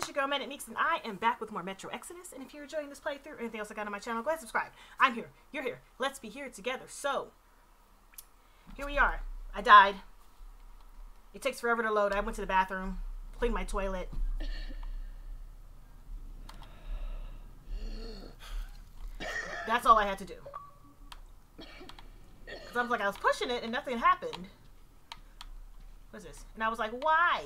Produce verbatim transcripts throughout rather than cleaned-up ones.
it's your girl ManicMeeks, and I am back with more Metro Exodus. And if you're enjoying this playthrough or anything else I got on my channel, go ahead and subscribe. I'm here. You're here. Let's be here together. So, here we are. I died. It takes forever to load. I went to the bathroom, cleaned my toilet. That's all I had to do. Because I was like, I was pushing it and nothing happened. What's this? And I was like, why?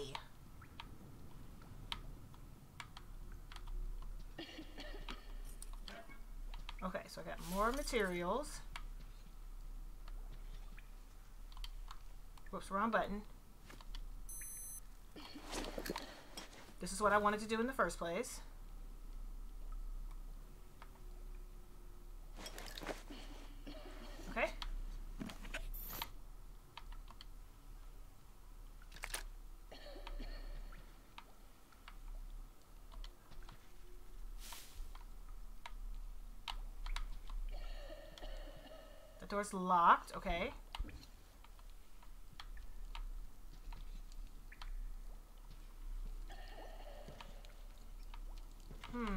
Okay, so I got more materials. Whoops, wrong button. This is what I wanted to do in the first place. Okay. The door's locked. Okay. Hmm.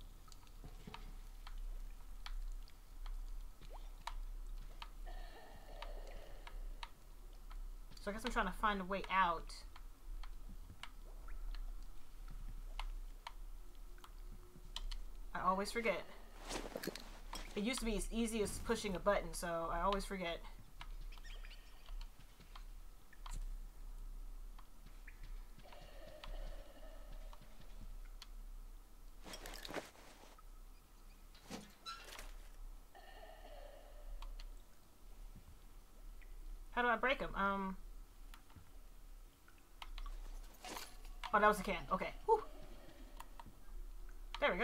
So I guess I'm trying to find a way out. I always forget. It used to be as easy as pushing a button, so I always forget. How do I break them? Um. Oh, that was a can. Okay. Whew. There we go.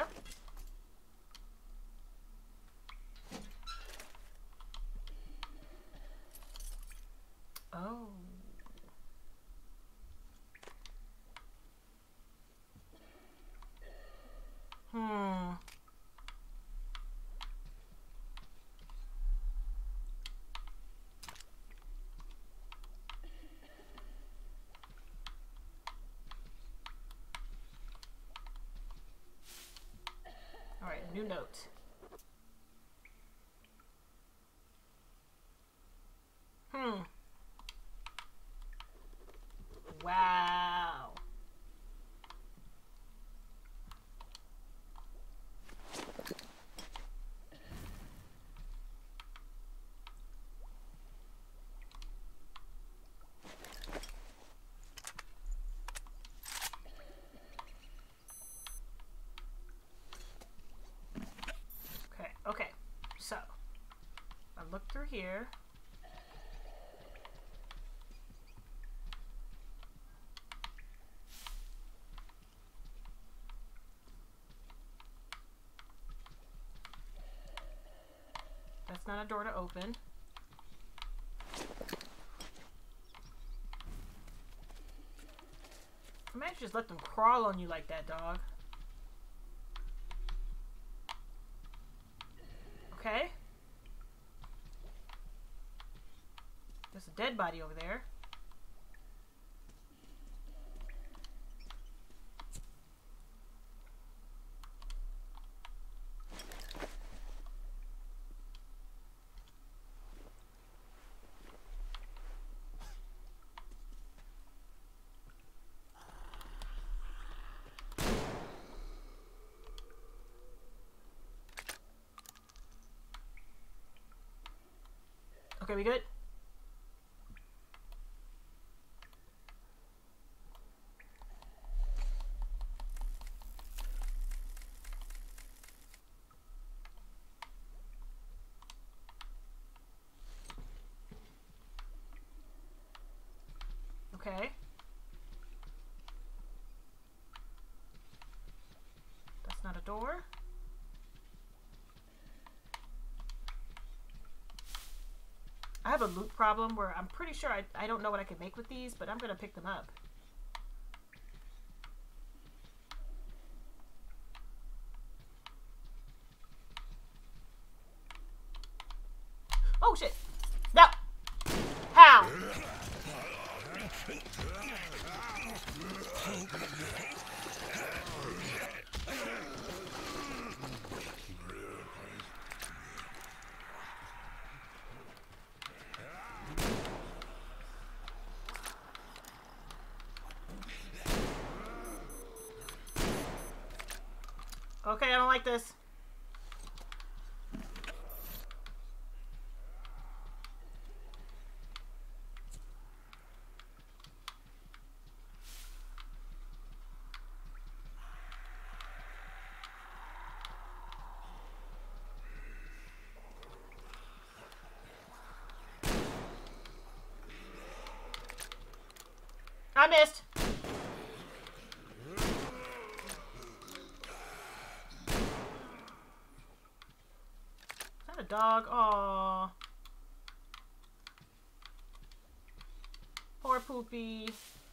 Oh. Hmm. All right, new note. Hmm. Wow. Okay, okay. So, I look through here. That's not a door to open. I might just let them crawl on you like that, dog. Okay. There's a dead body over there. Okay, we good? Okay. That's not a door. I have a loot problem where I'm pretty sure I, I don't know what I can make with these, but I'm going to pick them up. Oh, shit. No. How? Okay, I don't like this. I missed. Is that a dog? Aww. Poor Poopy.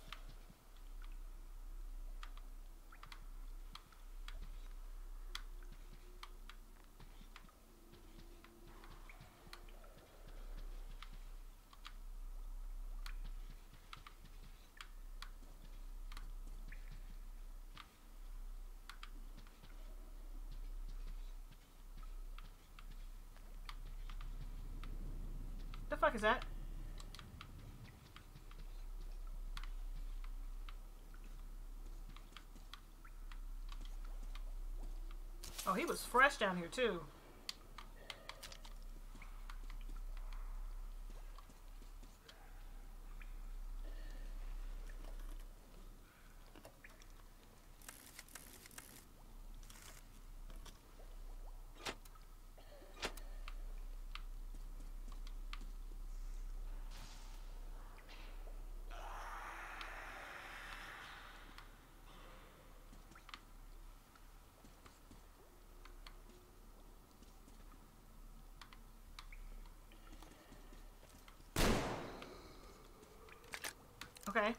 The fuck is that? Oh, he was fresh down here too. Okay.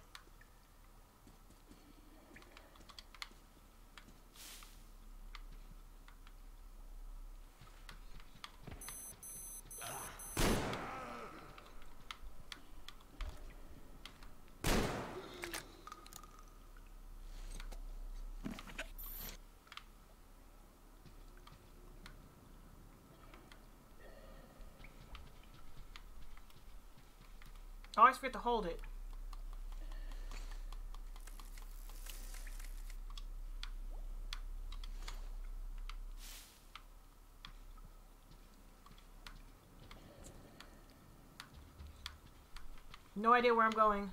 I always forget to hold it. No idea where I'm going.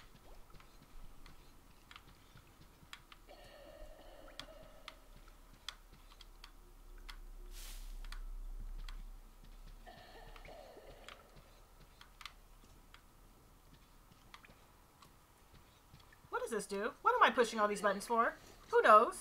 What does this do? What am I pushing all these buttons for? Who knows?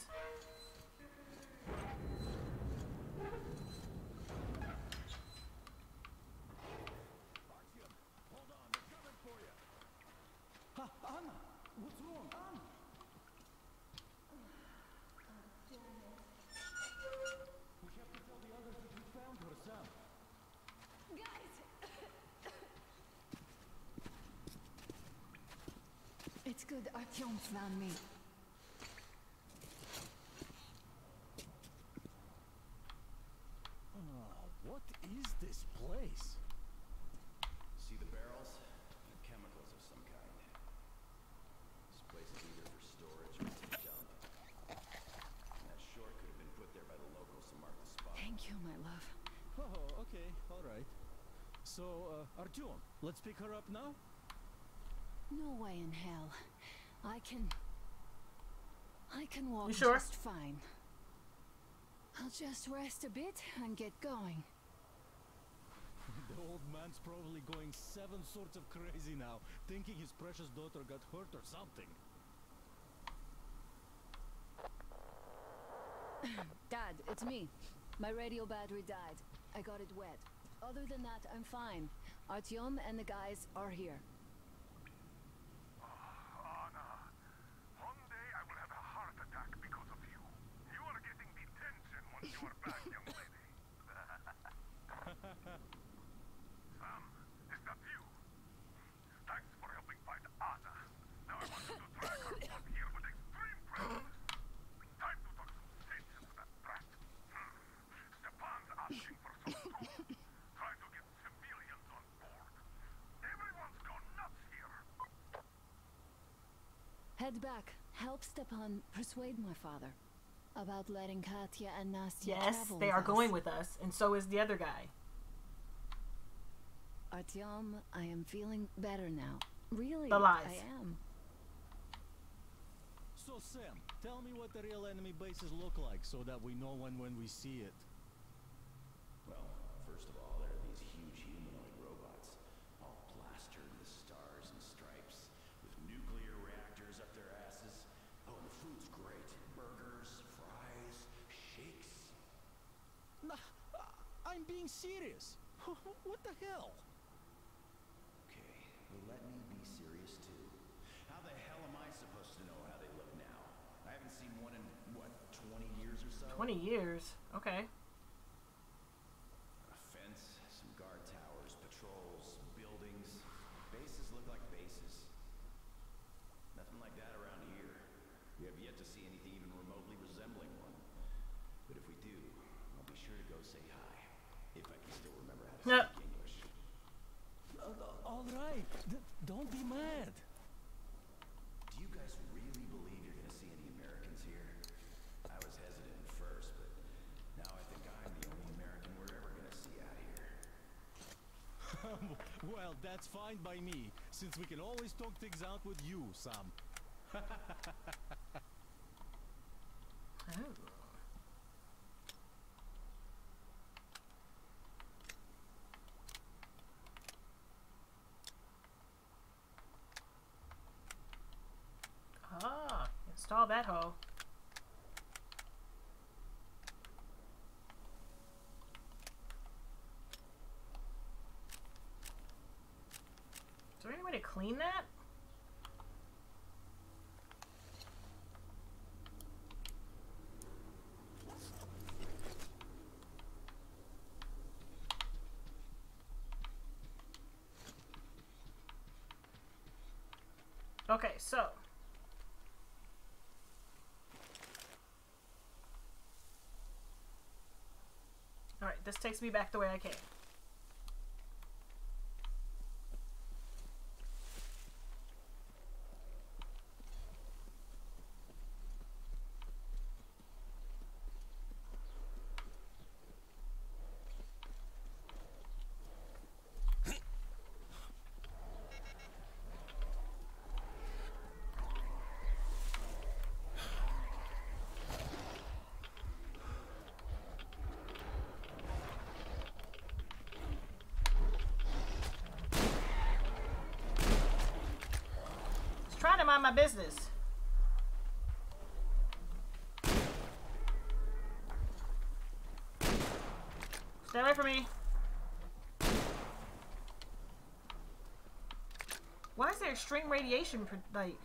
It's good Artyom found me. Oh, what is this place? See the barrels? They're chemicals of some kind. This place is either for storage or it's a dump. And that short could have been put there by the locals to mark the spot. Thank you, my love. Oh, okay, all right. So, uh, Artyom, let's pick her up now? No way in hell. I can... I can walk You sure? just fine. I'll just rest a bit and get going. The old man's probably going seven sorts of crazy now, thinking his precious daughter got hurt or something. Dad, it's me. My radio battery died. I got it wet. Other than that, I'm fine. Artyom and the guys are here. Anna, one day I will have a heart attack because of you. You are getting detention once you are back, young lady. Sam, is that you? Thanks for helping find Anna. Now I want you to track her up here with extreme pressure. Time to talk some sense into that brat. Hmm. Stepan's asking for some tools. Trying to get civilians on board. Everyone's gone nuts here. Head back. Help Stepan persuade my father. about letting Katya and Nastya Yes, travel they with are us. going with us, and so is the other guy. Artyom, I am feeling better now. Really, The lies. I am. So Sam, tell me what the real enemy bases look like so that we know when when we see it. Well, first of all, there are these huge humanoid robots, all plastered with stars and stripes, with nuclear reactors up their asses. Oh, and the food's great. Burgers, fries, shakes. Nah, I'm being serious. What the hell? Okay, well, let me be serious too. How the hell am I supposed to know how they look now? I haven't seen one in, what, twenty years or so? twenty years? Okay. A fence, some guard towers, patrols, buildings. Bases look like bases. Nothing like that around here. We have yet to see anything even remotely resembling one. But if we do, I'll be sure to go say hi. If I can still remember how to Yep. speak English. Uh, all right, D don't be mad. Do you guys really believe you're gonna see any Americans here? I was hesitant at first, but now I think I'm the only American we're ever gonna see out here. Well, that's fine by me, since we can always talk things out with you, Sam. Oh. Ah, install that hoe. Is there any way to clean that? Okay, so alright, this takes me back the way I came. Trying to mind my business. Stay away from me. Why is there extreme radiation, like?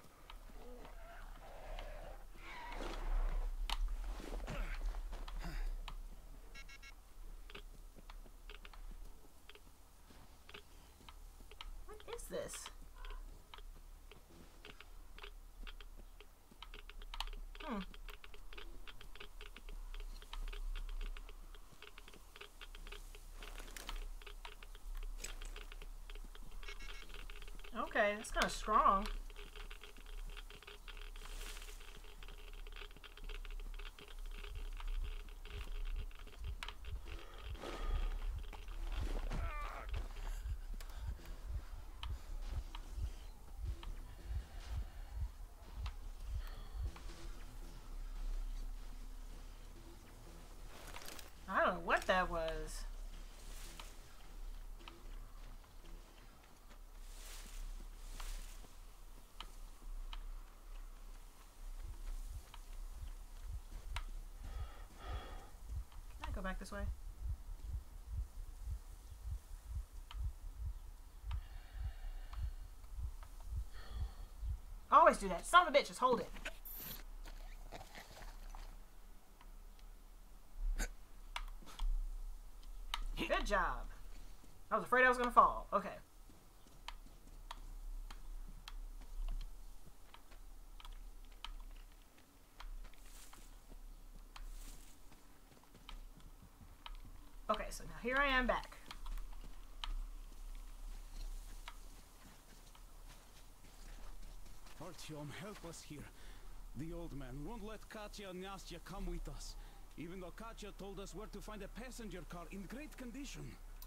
What is this? Hmm. Okay, that's kind of strong. I don't know what that was. Can I go back this way? Always do that. Son of a bitch, just hold it. Good job. I was afraid I was going to fall. Okay. Okay, so now here I am back. Artyom, help us here. The old man won't let Katya and Nastya come with us, even though Katya told us where to find a passenger car in great condition.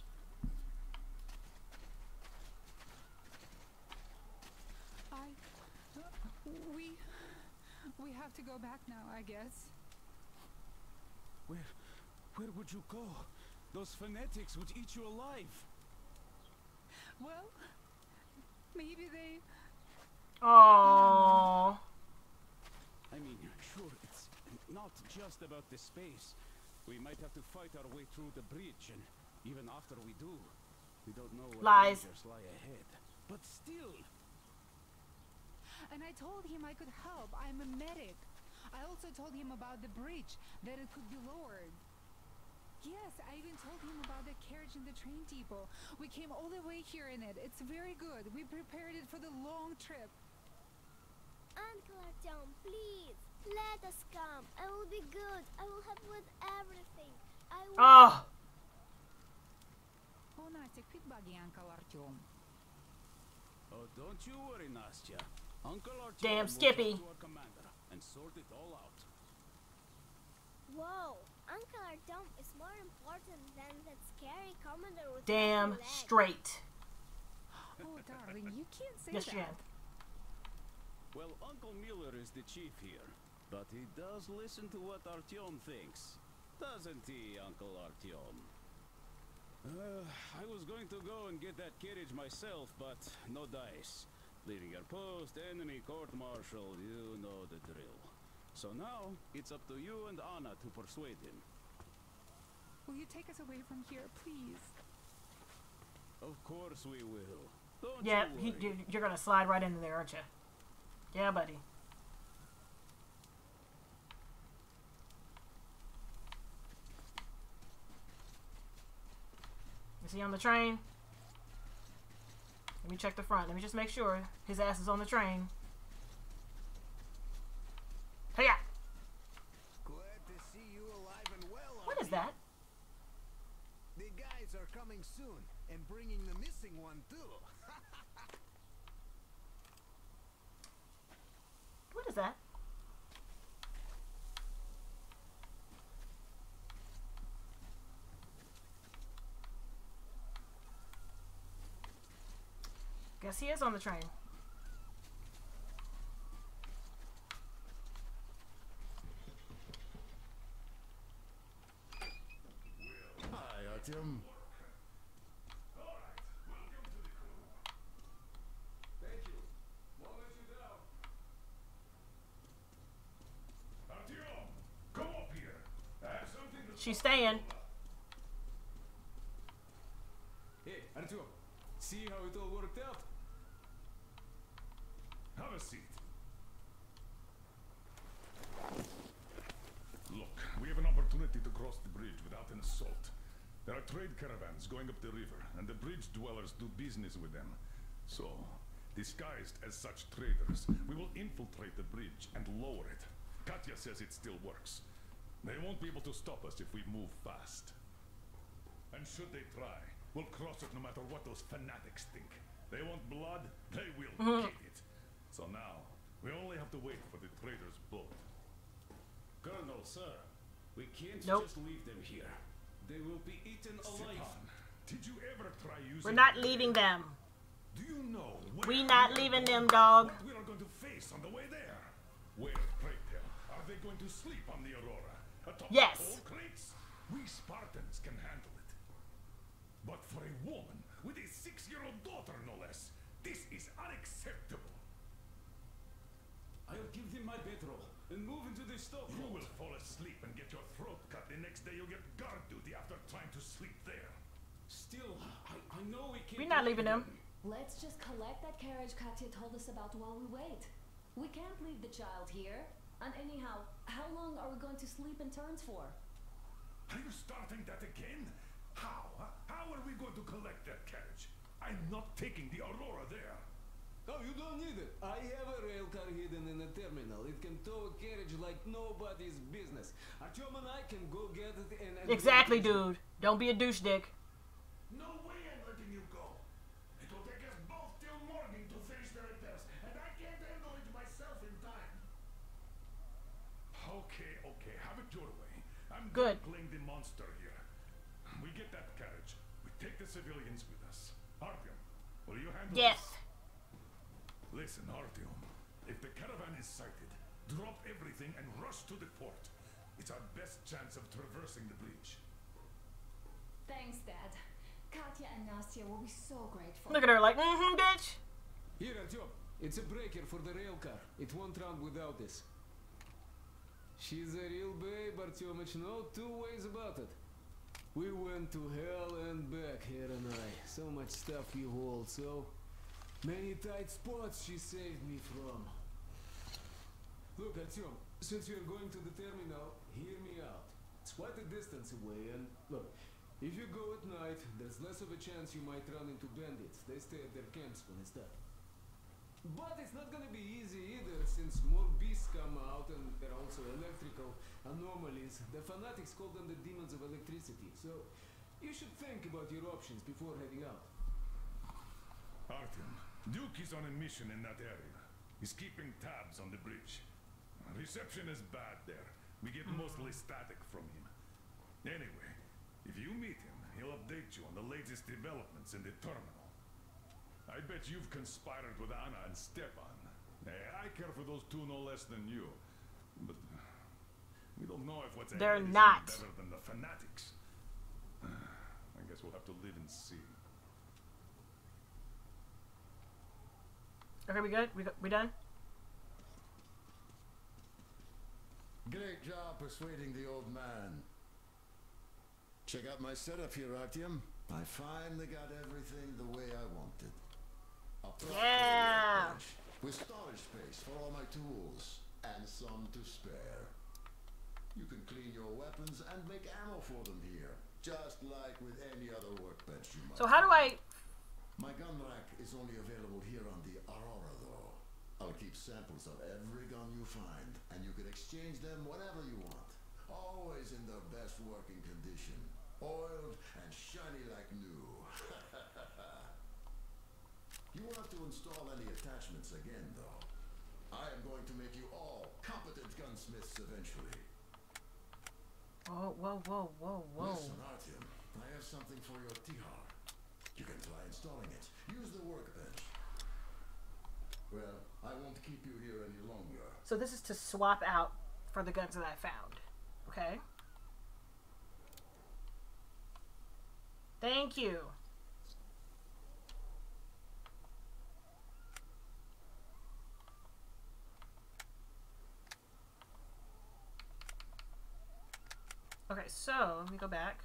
I... We... We have to go back now, I guess. Where... Where would you go? Those fanatics would eat you alive. Well... Maybe they... Oh. I mean, sure, it's not just about the space. We might have to fight our way through the bridge, and even after we do, we don't know what Lies. dangers lie ahead. But still... And I told him I could help. I'm a medic. I also told him about the bridge, that it could be lowered. Yes, I even told him about the carriage in the train depot. We came all the way here in it. It's very good. We prepared it for the long trip. Uncle Artyom, please, let us come. I will be good. I will help with everything. I will. Oh. Oh, Nastya, quick buggy, Uncle Artyom. Oh, don't you worry, Nastya. Uncle Artyom Damn will Skippy. talk to our commander and sort it all out. Whoa, Uncle Artyom is more important than that scary commander with Damn legs. straight. Oh, darling, you can't say Yes, that. Jen. Well, Uncle Miller is the chief here, but he does listen to what Artyom thinks. Doesn't he, Uncle Artyom? Uh, I was going to go and get that carriage myself, but no dice. Leaving your post, enemy court-martial, you know the drill. So now, it's up to you and Anna to persuade him. Will you take us away from here, please? Of course we will. Don't Yeah, you he, worry. you- you're gonna slide right into there, aren't you? Yeah, buddy. Is he on the train? Let me check the front. Let me just make sure his ass is on the train. Hey-ya! Glad to see you alive and well. What is that? The guys are coming soon and bringing the missing one too. What is that? Guess he is on the train. Hi, Artyom. Thank you. Won't let you down. Artyom, come up here. I have something to She's staying. Hey, Artyom, see how it all worked out? Have a seat. Look, we have an opportunity to cross the bridge without an assault. There are trade caravans going up the river, and the bridge dwellers do business with them. So, disguised as such traders, we will infiltrate the bridge and lower it. Katya says it still works. They won't be able to stop us if we move fast. And should they try, we'll cross it no matter what those fanatics think. They want blood, they will get it. So now, we only have to wait for the trader's boat. Colonel, sir, we can't Nope. just leave them here. They will be eaten alive. Stepan, did you ever try using... We're not leaving them. Do you know where We not are leaving going? them, dog. What we are going to face on the way there? Where, pray tell, are they going to sleep on the Aurora? Atop Yes. the coal crates? We Spartans can handle it. But for a woman with a six-year-old daughter, no less, this is unacceptable. I'll give them my bedroll and move into the stoke. You will fall asleep and get your throat cut. The next day you'll get guard duty after trying to sleep there. Still, I, I know we can't. We're not leave leaving them. Let's just collect that carriage Katya told us about while we wait. We can't leave the child here. And anyhow, how long are we going to sleep in turns for? Are you starting that again? How? huh? How are we going to collect that carriage? I'm not taking the Aurora there. Oh, you don't need it. I have a rail car hidden in a terminal. It can tow a carriage like nobody's business. Artyom and I can go get it and... and Exactly, dude. Don't be a douche dick. No way I'm letting you go. It will take us both till morning to finish the repairs, and I can't handle it myself in time. your way. I'm Good. done playing the monster here. We get that carriage. We take the civilians with us. Artyom, will you handle Yes. this? Listen, Artyom. If the caravan is sighted, drop everything and rush to the port. It's our best chance of traversing the bridge. Thanks, Dad. Katya and Nastya will be so grateful. Look at her like, mm-hmm, bitch. Here, Artyom. It's a breaker for the rail car. It won't run without this. She's a real babe, Artyomich. No two ways about it. We went to hell and back, her and I. So much stuff you hold, so many tight spots she saved me from. Look, Artyom, since you're going to the terminal, hear me out. It's quite a distance away, and look, if you go at night, there's less of a chance you might run into bandits. They stay at their camps when it's dark. But it's not gonna be easy either, since more beasts come out, and there are also electrical anomalies. The fanatics call them the demons of electricity, so you should think about your options before heading out. Artyom, Duke is on a mission in that area. He's keeping tabs on the bridge. Reception is bad there. We get mostly static from him. Anyway, if you meet him, he'll update you on the latest developments in the terminal. I bet you've conspired with Anna and Stepan. I care for those two no less than you. But we don't know if what's They're ahead is not. any better than the fanatics. I guess we'll have to live and see. Okay, we good? We, go we done? Great job persuading the old man. Check out my setup here, Artyom. I finally got everything the way I wanted. A proper Yeah. workbench with storage space for all my tools and some to spare. You can clean your weapons and make ammo for them here, just like with any other workbench you might. So how do I... My gun rack is only available here on the Aurora, though. I'll keep samples of every gun you find, and you can exchange them whenever you want. Always in their best working condition. Oiled and shiny like new. You won't have to install any attachments again, though. I am going to make you all competent gunsmiths eventually. Oh, whoa, whoa, whoa, whoa. Listen, Artyom, I have something for your Tihar. You can try installing it. Use the workbench. Well, I won't keep you here any longer. So this is to swap out for the guns that I found. Okay. Thank you. Okay, so let me go back.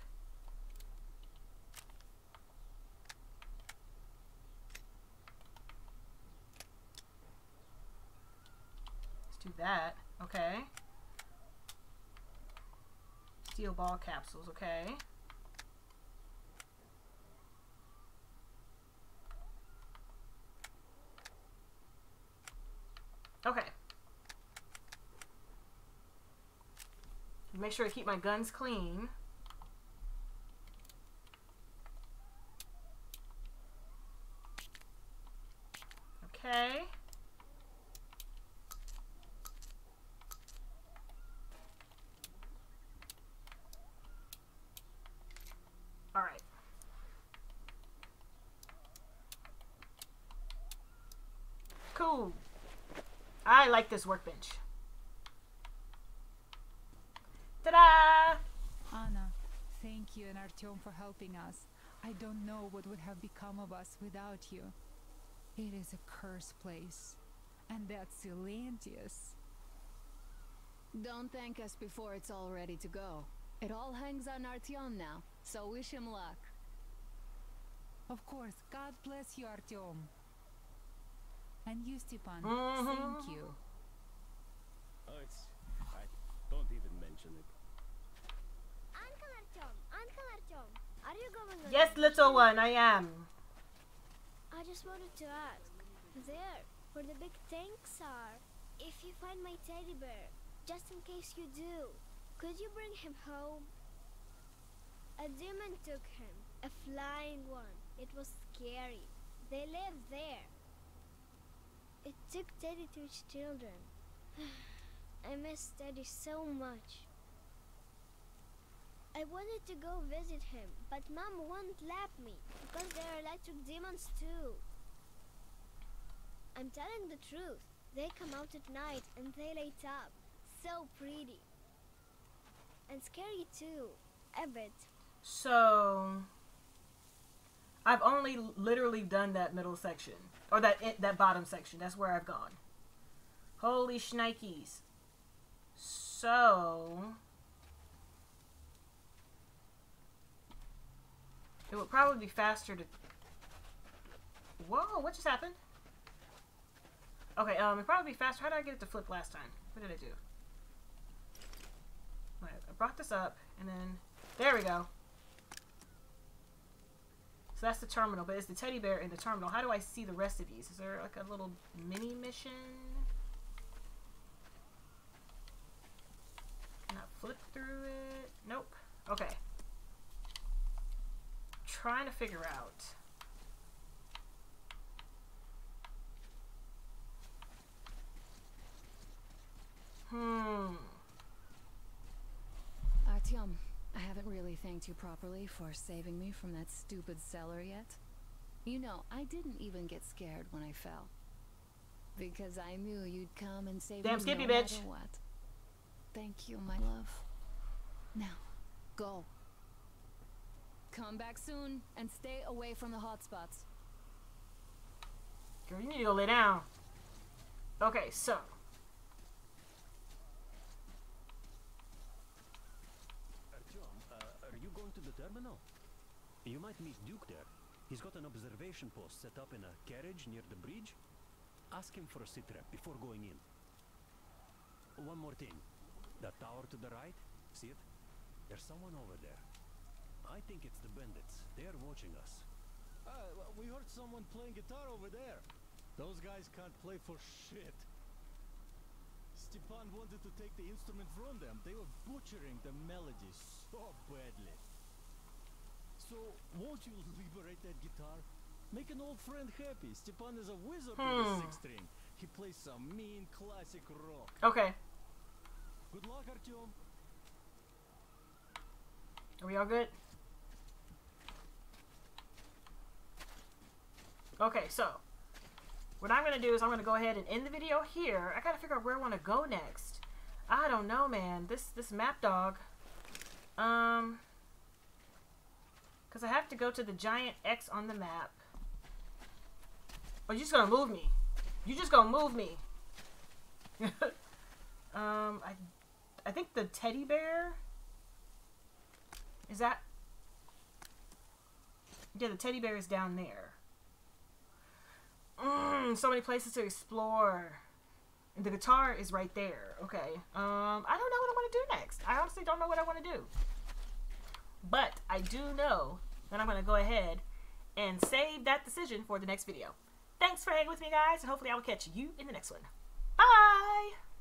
Let's do that. Okay. Steel ball capsules. Okay. Okay. Make sure to keep my guns clean. Okay. All right. Cool. I like this workbench. Ta-da! Anna, thank you and Artyom for helping us. I don't know what would have become of us without you. It is a cursed place. And that's Silantius. Don't thank us before it's all ready to go. It all hangs on Artyom now, so wish him luck. Of course, God bless you, Artyom. And you, Stepan, Mm-hmm. thank you. Oh, it's... I don't even mention it. Uncle Artyom, Uncle Artyom, are you going on Yes, a little mission? one, I am. I just wanted to ask, there, where the big tanks are, if you find my teddy bear, just in case you do, could you bring him home? A demon took him, a flying one. It was scary. They live there. It took Teddy to its children. I miss Teddy so much. I wanted to go visit him, but Mom won't let me because there are electric demons too. I'm telling the truth. They come out at night and they light up. So pretty. And scary too. A bit. So I've only literally done that middle section. Or that that bottom section. That's where I've gone. Holy shnikes. So it would probably be faster to... Whoa, what just happened? Okay, um, it'd probably be faster. How did I get it to flip last time? What did I do? Right, I brought this up, and then... There we go. So that's the terminal, but it's the teddy bear in the terminal. How do I see the rest of these? Is there like a little mini mission? Can I flip through it? Nope. Okay. Trying to figure out. Hmm. Artyom, I haven't really thanked you properly for saving me from that stupid cellar yet. You know, I didn't even get scared when I fell. Because I knew you'd come and save Damn me Skippy, no bitch. matter what. Thank you, my love. Now, go. Come back soon and stay away from the hot spots. Girl, you need to go lay down. Okay, so. Artyom, uh, are you going to the terminal? You might meet Duke there. He's got an observation post set up in a carriage near the bridge. Ask him for a sit rep before going in. One more thing. That tower to the right, see it? There's someone over there. I think it's the bandits. They are watching us. Uh, we heard someone playing guitar over there. Those guys can't play for shit. Stepan wanted to take the instrument from them. They were butchering the melody so badly. So, won't you liberate that guitar? Make an old friend happy. Stepan is a wizard with a Hmm. six string. He plays some mean classic rock. Okay. Good luck, Artyom. Are we all good? Okay, so what I'm going to do is I'm going to go ahead and end the video here. I got to figure out where I want to go next. I don't know, man. This this map dog. Um, because I have to go to the giant X on the map. Oh, you just going to move me. You just going to move me. um, I, I think the teddy bear... Is that... Yeah, the teddy bear is down there. Mm, so many places to explore. And the guitar is right there. Okay. Um, I don't know what I want to do next. I honestly don't know what I want to do. But I do know that I'm going to go ahead and save that decision for the next video. Thanks for hanging with me, guys, and hopefully I will catch you in the next one. Bye!